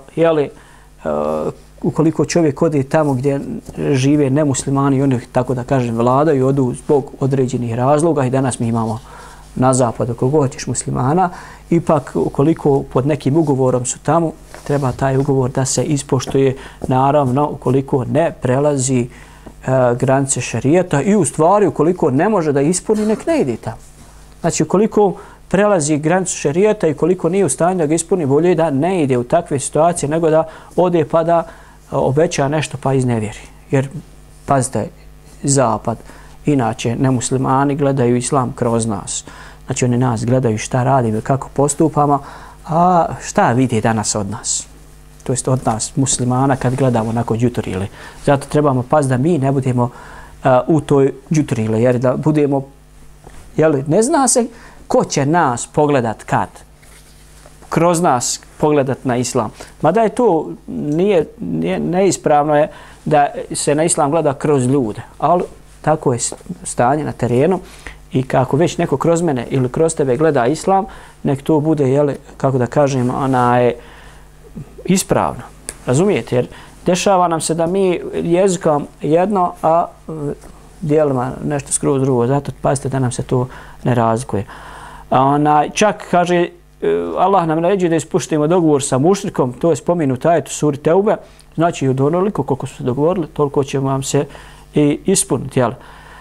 ukoliko čovjek ode tamo gdje žive nemuslimani i oni, tako da kažem, vladaju, odu zbog određenih razloga i danas mi imamo na zapadu koliko hoćeš muslimana, ipak ukoliko pod nekim ugovorom su tamo, treba taj ugovor da se ispoštuje, naravno ukoliko ne prelazi granice šerijata i u stvari ukoliko ne može da ispuni, nek ne ide tamo. Znači ukoliko prelazi granicu šerijata i koliko nije u stanju da ga ispuni, bolje da ne ide u takve situacije nego da ode pa da obeća nešto pa iznevjeri. Jer, pazite, zapad, inače nemuslimani gledaju islam kroz nas. Znači oni nas gledaju šta radimo, kako postupamo, A šta vidi danas od nas? To jest od nas muslimana kad gledamo nakon džuturile. Zato trebamo paziti da mi ne budemo u toj džuturile, jer da budemo, jeli, ne zna se ko će nas pogledat kad. Kroz nas pogledat na islam. Mada je to neispravno je da se na islam gleda kroz ljude, ali tako je stanje na terenu i kako već neko kroz mene ili kroz tebe gleda islam, nek to bude, jeli, kako da kažem, ona je ispravno. Razumijete? Jer dešava nam se da mi jezikom jedno, a dijelima nešto skroz drugo. Zato pazite da nam se to ne razlikuje. Čak kaže Allah nam naređuje da ispuštimo dogovor sa mušrikom, to je spomenuto ajet u suri Teube, znači od onoliko koliko su se dogovorili, toliko će vam se i ispuniti. Jel?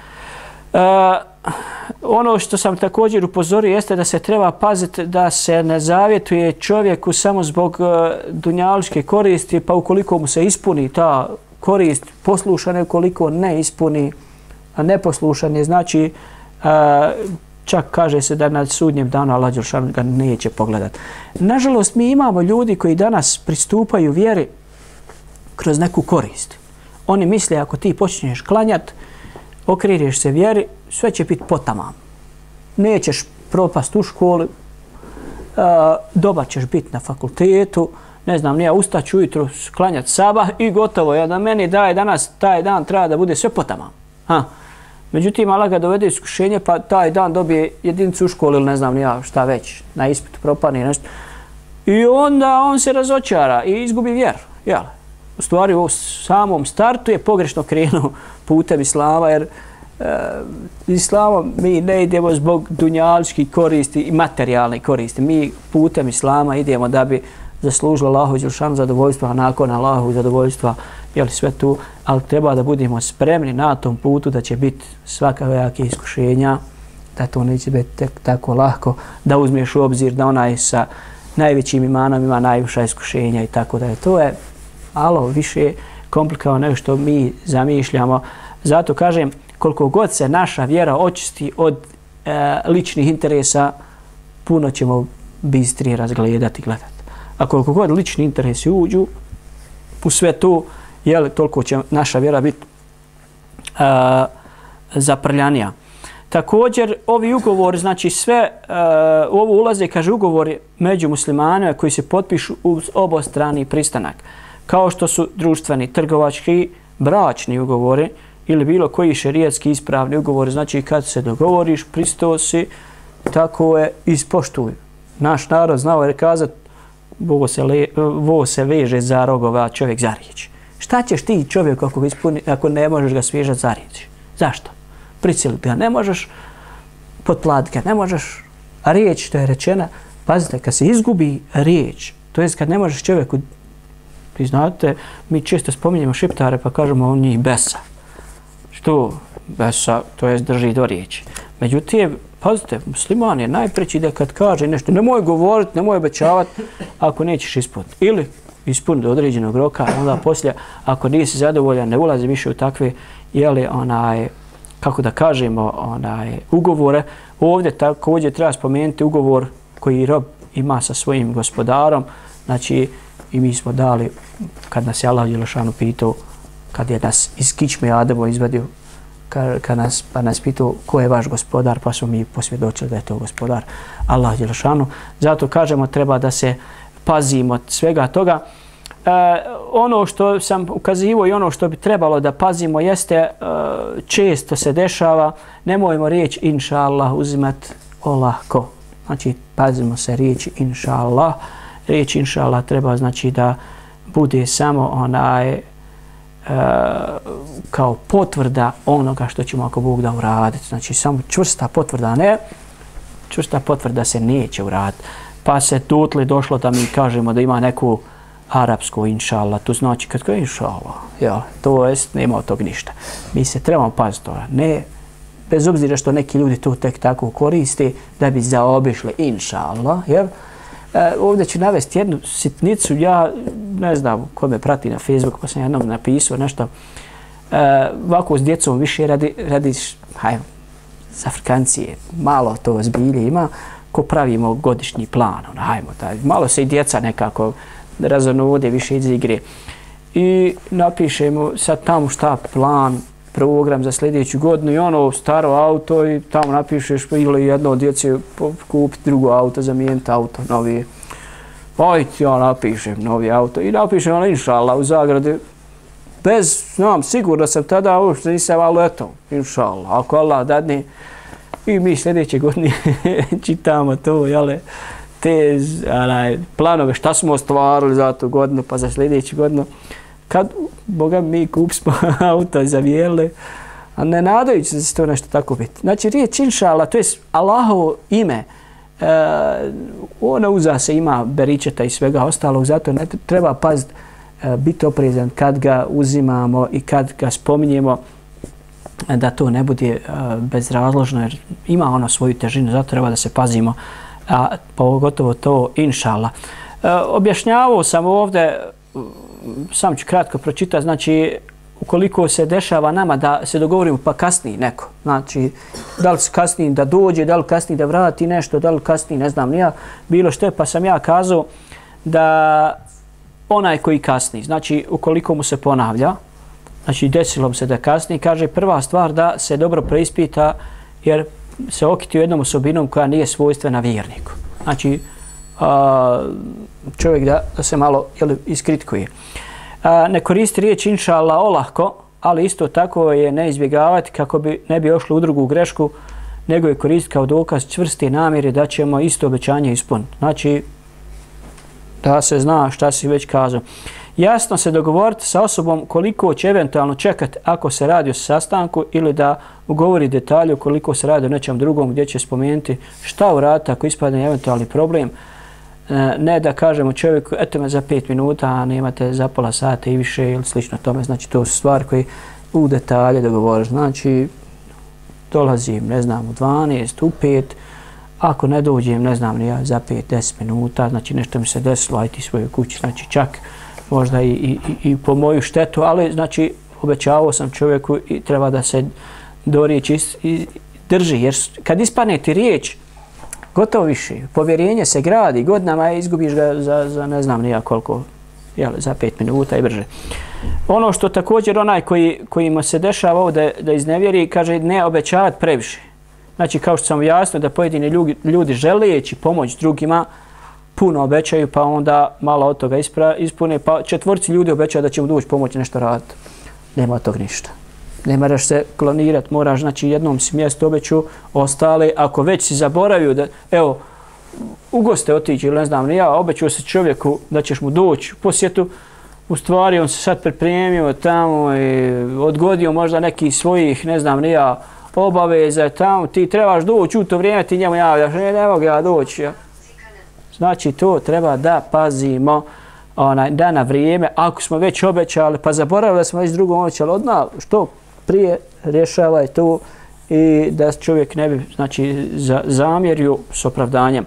Ono što sam također upozorio jeste da se treba paziti da se ne zavjetuje čovjeku samo zbog dunjaličke koristi, pa ukoliko mu se ispuni ta korist, poslušan je, ukoliko ne ispuni, a neposlušan je, znači čak kaže se da na sudnjem danu Allah dželešanu ga neće pogledati. Nažalost, mi imamo ljudi koji danas pristupaju vjeri kroz neku korist. Oni misle ako ti počneš klanjati, okreneš se vjeri, sve će biti potamam. Nećeš propast u školi, dobar ćeš biti na fakultetu, ne znam, nije ustaći ujutro, klanjati sabah i gotovo. Ja da meni daje danas, taj dan treba da bude sve potamam. Međutim, Allah ga dovede iskušenje, pa taj dan dobije jedinicu u školi ili ne znam ja šta već, na ispitu propane nešto. I onda on se razočara i izgubi vjeru. Jel? U stvari u samom startu je pogrešno krenuo putem islama, jer islamom mi ne idemo zbog dunjaličkih koristi i materijalne koristi. Mi putem islama idemo da bi zaslužili Allahu dželešanu zadovoljstva, a nakon Allahu zadovoljstva, jel, sve tu, ali treba da budemo spremni na tom putu da će biti svakakve iskušenja, da to neće biti tako lako, da uzmeš u obzir da onaj sa najvećim imanom ima najviša iskušenja i tako da je. To je malo više komplikovano nego što mi zamišljamo. Zato kažem, koliko god se naša vjera očisti od ličnih interesa, puno ćemo bistrije razgledati i gledati. A koliko god lični interesi uđu u sve to, jel, toliko će naša vjera biti zaprljanija. Također, ovi ugovori, znači sve u ovo ulaze, kaže, ugovori među muslimanima koji se potpišu uz obostrani pristanak, kao što su društveni, trgovački, bračni ugovori ili bilo koji šerijatski ispravni ugovori. Znači, kad se dogovoriš, pristao si, tako je, ispoštuj. Naš narod znao je kazati, vo se veže za rogova, čovjek za riječ. Šta ćeš ti čovjek ako ne možeš ga svežati za riječ? Zašto? Prisiliti ga ne možeš, potplatiti ga ne možeš, a riječ što je rečena, pazite, kad se izgubi riječ, to jest kad ne možeš čovjeku, vi znate, mi često spominjemo šiptare pa kažemo on njih besa. Što besa, to jest drži do riječi. Međutim, pazite, musliman je najpreći da kad kaže nešto, nemoj govoriti, nemoj obećavati ako nećeš ispuniti. Ili ispuniti do određenog roka, onda poslije, ako nisi zadovoljan, ne ulazi više u takve, jeli, kako da kažemo, ugovore. Ovdje također treba spomenuti ugovor koji rob ima sa svojim gospodarom. Znači, i mi smo dali, kad nas je Allah dželešanu pitao, kad je nas iz kičme Adama izvadio, pa nas pitao ko je vaš gospodar, pa smo mi posvjedočili da je to gospodar Allah dželešanu. Zato kažemo, treba da se pazimo od svega toga. Ono što sam ukazivao i ono što bi trebalo da pazimo jeste, često se dešava, nemojmo riječ inša Allah uzimati olako. Znači, pazimo se riječi inša Allah. Riječ inša Allah treba, znači, da bude samo kao potvrda onoga što ćemo ako Bog da uraditi. Znači, samo čvrsta potvrda, ne, čvrsta potvrda se neće uraditi. Pa se tutle došlo da mi kažemo da ima neku arapsku inša Allah, to znači kad kao inša Allah, to jest nema od tog ništa. Mi se trebamo paziti toga, ne, bez obzira što neki ljudi to tek tako koriste da bi zaobišli inša Allah, jer ovdje ću navesti jednu sitnicu, ja ne znam ko me prati na Facebooku, pa sam jednom napisao nešto, ovako s djecom više radi za Afrikancije, malo to zbilje ima, ko pravimo godišnji plan, hajmo, malo se i djeca nekako razonude više iz igre. I napišemo sad tamo šta plan, program za sljedeću godinu i ono staro auto i tamo napišeš ili jedno od djece kupiti drugo auto, zamijeniti auto, novi. Ajde, ja napišem novi auto i napišem ono inšallah u zagradi. Znam, sigurno sam tada uopšte nisam, ali eto, inšallah, ako Allah dadne. I mi sljedeće godine čitamo to, jele, te planove šta smo ostvarili za tu godinu, pa za sljedeću godinu. Kad, Boga mi kupimo auto zavijeli, a ne nadajući se da će to nešto tako biti. Znači, riječ inšallah, to je Allahovo ime, ona uza se ima beričeta i svega ostalog, zato ne treba paziti, biti oprezan kad ga uzimamo i kad ga spominjemo, da to ne bude bezrazložno, jer ima ono svoju težinu, zato treba da se pazimo, a pogotovo to inšallah. Objašnjavao sam ovdje, sam ću kratko pročitati, znači ukoliko se dešava nama da se dogovorimo pa kasnije neko, znači da li kasnije da dođe, da li kasnije da vrati nešto, da li kasnije ne znam nija, bilo što je, pa sam ja kazao da onaj koji kasni, znači ukoliko mu se ponavlja, znači desilo se da kasni, kaže prva stvar da se dobro preispita jer se okitio jednom osobinom koja nije svojstvena vjerniku. Znači čovjek da se malo iskritikuje. Ne koristi riječ inšallah olahko, ali isto tako je ne izbjegavati kako ne bi ošli u drugu grešku, nego je koristiti kao dokaz čvrste namjere da ćemo isto obećanje ispuniti. Znači da se zna šta si već kazao. Jasno se dogovoriti sa osobom koliko će eventualno čekati ako se radi o sastanku ili da ugovori detalje koliko se radi o nečem drugom gdje će spomenuti šta uraditi ako ispadne eventualni problem. Ne da kažemo čovjeku, eto me za 5 minuta, a nemate za pola sata i više ili slično tome. Znači to su stvari koje u detalje dogovoriš. Znači dolazim, ne znam, u 12, u 5, ako ne dođem, ne znam, ja za 5-10 minuta, znači nešto mi se desilo, aj ti svojoj kući, znači čak možda i po moju štetu, ali znači obećavao sam čovjeku i treba da se do riječi drži, jer kad ispadne ti riječ, gotovo više, povjerenje se gradi, godinama izgubiš ga za ne znam nija koliko, za 5 minuta i brže. Ono što također onaj kojima se dešava ovo da iznevjeri, kaže ne obećavati previše. Znači, kao što sam jasno da pojedini ljudi želeći pomoć drugima, puno obećaju, pa onda malo od toga ispune, pa 4 ljudi obećaju da će mu doći pomoći nešto raditi. Nema od toga ništa. Ne moraš se klonirati, moraš, znači, jednom si mjesto obeću, ostale, ako već si zaboravio da, evo, u goste otići ili ne znam, ni ja, obećao se čovjeku da ćeš mu doći u posjetu, u stvari on se sad pripremio tamo i odgodio možda neki svojih, ne znam, ni ja, obaveza tamo, ti trebaš doći u to vrijeme, ti njemu javljaš, ne mogu ja doći. Ja. Znači to treba da pazimo da na vrijeme, ako smo već obećali, pa zaboravili da smo već drugom obećali, odmah što prije rješavaj to i da čovjek ne bi znači, zamjerio s opravdanjem.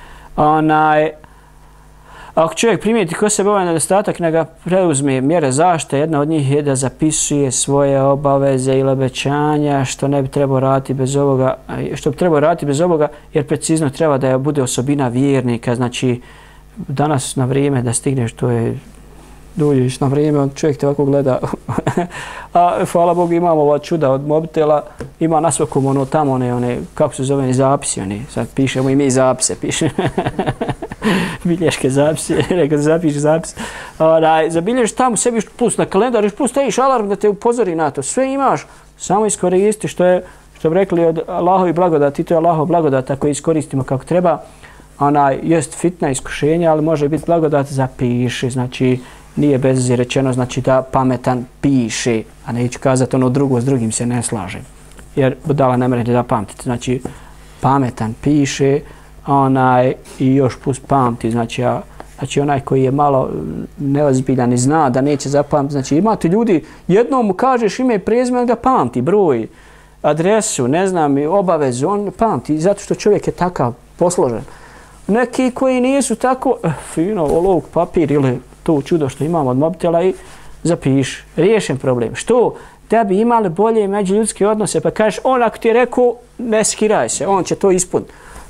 Ako čovjek primijeti ko sebe ovaj nedostatak, ne ga preuzme mjere zaštite, jedna od njih je da zapisuje svoje obaveze ili obećanja, što ne bi trebao raditi bez ovoga, što bi trebao raditi bez ovoga, jer precizno treba da bude osobina vjernika, znači danas na vrijeme da stigneš, to je dođeš na vrijeme, on čovjek te ovako gleda. A hvala Bogu imamo ova čuda od mobitela, ima na svakom ono tamo one kako se zove, zapisi, sad pišemo i mi zapise, pišemo. Bilješke zapise, rekao zapiši zapis. Zabilježiš tamo sebi plus na kalendar, plus staviš alarm da te upozori na to. Sve imaš, samo iskoristi što bi rekli od Allahovi blagodati, to je Allahov blagodat ako iskoristimo kako treba. Jest fitna iskušenja, ali može biti blagodat zapiši, znači nije bez rečeno, znači da pametan piše, a neću kazati ono drugo, s drugim se ne slaže. Jer budala ne mrede da pamtite, znači pametan piše, i još plus pamti, znači onaj koji je malo neozbiljan i zna da neće zapamtiti, znači imate ljudi, jednom mu kažeš ime i prezime, on ga pamti, broj, adresu, ne znam, obavezu, on pamti, zato što čovjek je takav posložen. Neki koji nisu tako, fino, olovk, papir ili to čudo što imamo od mobitela i zapiši, riješen problem. Što? Da bi imali bolje međuljudske odnose, pa kažeš, on ako ti je rekao, ne skiraj se, on će to ispuniti.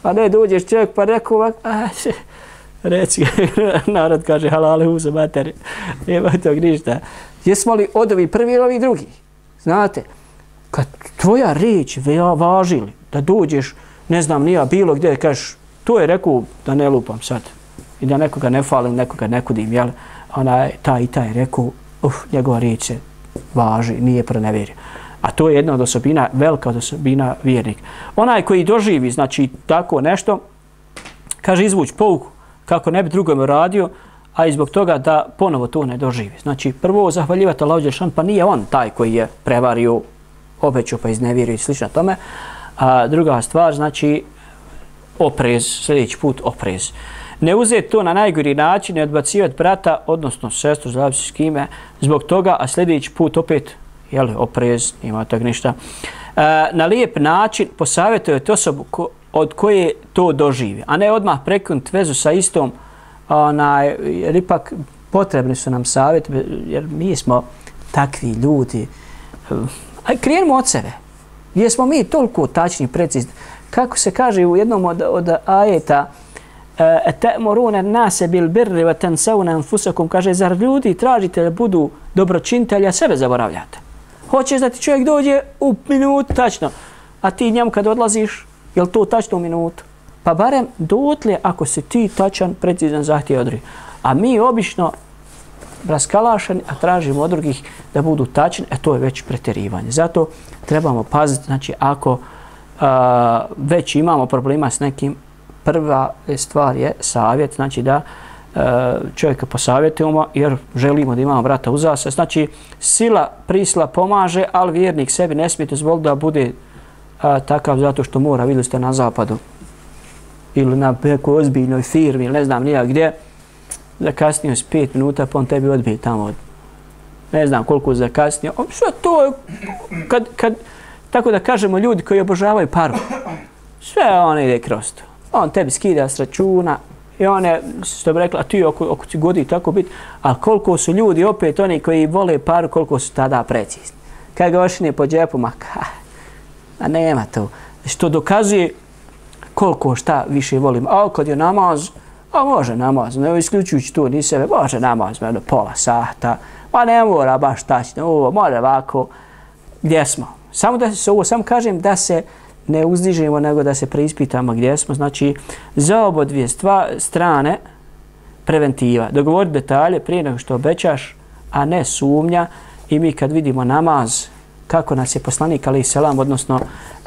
Pa ne dođeš čovjek pa rekao ovak, reci, narod kaže halale uza materi, nema tog ništa. Jesmo li od ovi prvi ili ovi drugi? Znate, kad tvoja riječ važi li, da dođeš, ne znam, nija bilo gdje, kažeš, to je rekao da ne lupam sad i da nekoga ne falim, nekoga ne kudim, jel? Taj i taj rekao, njegova riječ se važi, nije pronevjerio. A to je jedna od osobina, velika od osobina vjernika. Onaj koji doživi, znači, tako nešto, kaže izvući pouku kako ne bi drugome radio, a i zbog toga da ponovo to ne doživi. Znači, prvo zahvaljivati Allahu dželešanu, pa nije on taj koji je prevario, obećao pa iznevjerio i slično tome. A druga stvar, znači, oprez, sljedeći put oprez. Ne uzeti to na najgori način, ne odbacivati brata, odnosno sestru, zavisi s kime, zbog toga, a sljedeći put opet, jel, oprez, nema tak ništa. Na lijep način posavjetujete osobu od koje to doživi, a ne odmah prekinuti vezu sa istom, jer ipak potrebni su nam savjet, jer mi smo takvi ljudi. Krenimo od sebe. Gdje smo mi toliko tačni, precizni. Kako se kaže u jednom od ajeta, ta'muruna an-nase bil birri wa tansawna anfusakum, kaže, zar ljudi tražite da budu dobročinitelji, a sebe zaboravljate? Hoćeš da ti čovjek dođe u minutu tačno, a ti njemu kad odlaziš, je li to tačno u minutu? Pa barem dotle ako si ti tačan, precizan zahtjev od drugih. A mi obično raskalašeni, a tražimo od drugih da budu tačni, to je već pretjerivanje. Zato trebamo paziti, znači ako već imamo problema s nekim, prva stvar je savjet, znači da čovjeka posavjetujemo jer želimo da imamo brata uza se. Znači sila, prisila pomaže, ali vjernik sebi ne smije dozvoliti da bude takav zato što mora, vidjeli ste na zapadu ili na nekoj ozbiljnoj firmi ili ne znam nija gdje, zakasnio s 5 minuta pa on tebi odbije tamo od ne znam koliko zakasnio. Sve to je, kad tako da kažemo ljudi koji obožavaju paru, sve on ide kroz to. On tebi skida s računa i on je, što bi rekla, ti oko ti godi tako biti, ali koliko su ljudi opet oni koji vole paru, koliko su tada precizni. Kad ga ošine po džepu, a nema to. Što dokazuje koliko šta više volim. A kad je namaz, a može namaz, ne isključujući tu ni sebe, može namaz, pola sata, pa ne mora baš tačno, ovo, može ovako, gdje smo. Samo da se ovo, samo kažem da se ne uzdižemo, nego da se preispitamo gdje smo. Znači, za obo dvije strane preventiva. Dogovori detalje prije nego što obećaš, a ne sumnja. I mi kad vidimo namaz, kako nas je poslanik alejhi selam, odnosno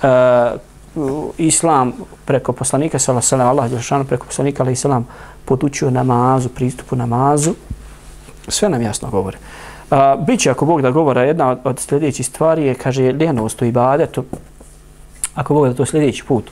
islam preko poslanika sallallahu alejhi ve sellem, Allah dželešanu preko poslanika alejhi selam podučio namazu, pristupu namazu, sve nam jasno govori. Biće, ako Bog da govora, jedna od sljedećih stvari je, kaže, lijenost u ibadetu. Ako Bog da to sljedeći put,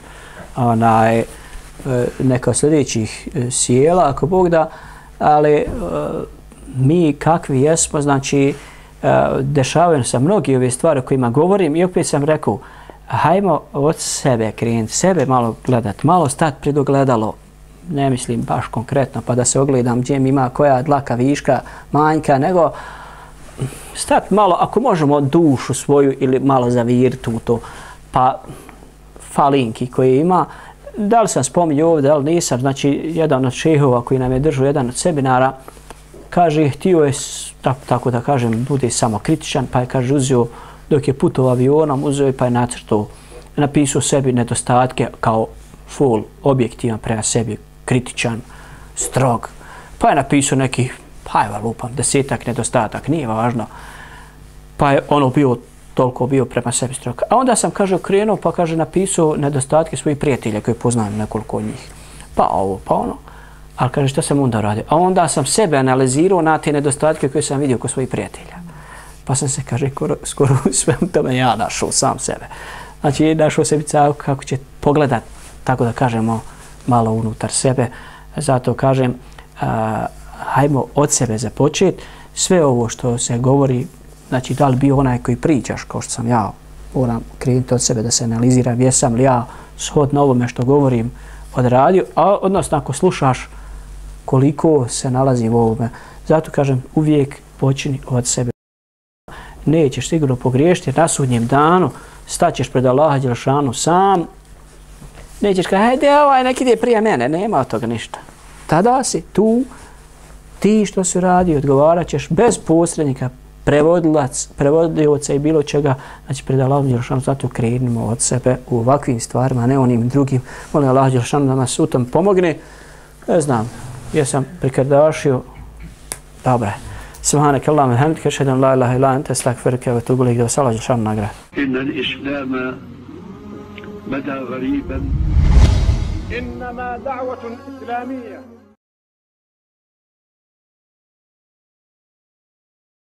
neka sljedećih sjela, ako Bog da, ali mi kakvi jesmo, znači, dešavaju se mnogi ove stvari o kojima govorim i opet sam rekao, hajmo od sebe krenuti, sebe malo gledati, malo stati pred ogledalo, ne mislim baš konkretno, pa da se ogledam gdje mi ima koja dlaka viška, manjka, nego stati malo, ako možemo dušu svoju ili malo zaviriti u to, pa falinki koje ima, da li sam spominjao ovdje, da li nisam, znači jedan od šehova koji nam je držao jedan od seminara, kaže, htio je, tako da kažem, bude samo kritičan, pa je, kaže, uzeo, dok je putovao avionom, uzeo je pa je nacrtao, napisao sebi nedostatke kao full objektivan prema sebi, kritičan, strog, pa je napisao nekih, pa je lupam, 10-ak nedostatak, nije važno, pa je ono toliko bio prema sebi strog. A onda sam, kaže, krenuo, pa kaže, napisao nedostatke svojih prijatelja koje poznajem nekoliko od njih. Pa ovo, pa ono. Ali kaže, šta sam onda radio? A onda sam sebe analizirao na te nedostatke koje sam vidio kod svojih prijatelja. Pa sam se, kaže, skoro u svemu tome ja našao sam sebe. Znači, našao sebi kako će pogledat, tako da kažemo, malo unutar sebe. Zato kažem, hajmo od sebe započeti. Sve ovo što se govori, znači, da li bio onaj koji pričaš, kao što sam ja, moram krenuti od sebe da se analiziram, jesam li ja shodno ovome što govorim odradio, a odnosno ako slušaš koliko se nalazi u ovome. Zato kažem, uvijek počini od sebe. Nećeš sigurno pogriješiti, jer na sudnjem danu staćeš pred Allaha dželešanu sam Nećeš kaj, hajde nek ide prije mene, nema od toga ništa. Tada si tu, ti što si radi, odgovarat ćeš bez posrednika, prevodioca i bilo čega, znači pred Allahom Đelešanu, zato krenimo od sebe u ovakvim stvarima, a ne onim drugim. Molim Allah Đelešanu da nas u tom pomogne. Ne znam, jesam prikardašio, dobra. Subhanak Allahumma wa bihamdika ashhadu an la ilaha illa anta astaghfiruka wa atubu ilayk. Da vas Allah Đelešanu nagradi. Inna al-islama bada ghariban. إنما دعوة إسلامية